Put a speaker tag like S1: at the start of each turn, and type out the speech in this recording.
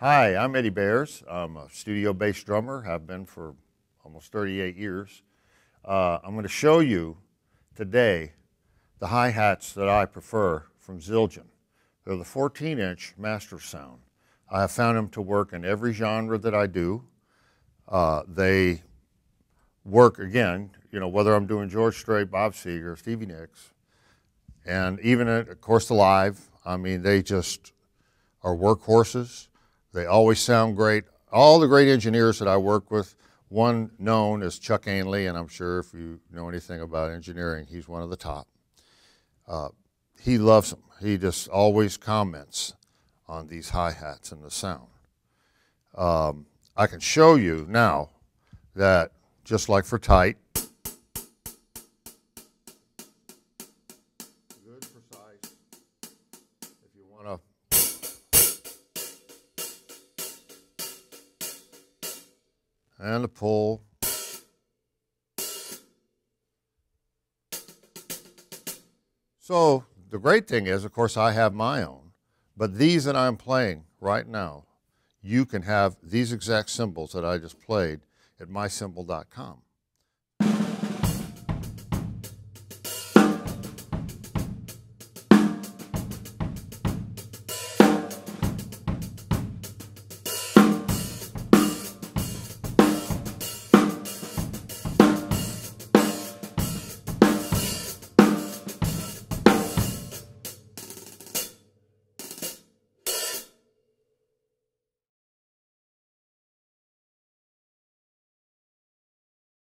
S1: Hi, I'm Eddie Bears. I'm a studio-based drummer, have been for almost 38 years. I'm going to show you today the hi-hats that I prefer from Zildjian. They're the 14-inch Master Sound. I have found them to work in every genre that I do. They work, again, whether I'm doing George Strait, Bob Seger, Stevie Nicks, and even, of course, the live. I mean, they just are workhorses. They always sound great. All the great engineers that I work with, one known as Chuck Ainley, and I'm sure if you know anything about engineering, he's one of the top. He loves them. He just always comments on these hi-hats and the sound. I can show you now that, just like for tight, good, precise, if you want to and a pull. So the great thing is, of course, I have my own, but these that I'm playing right now, you can have these exact cymbals that I just played at mycymbal.com.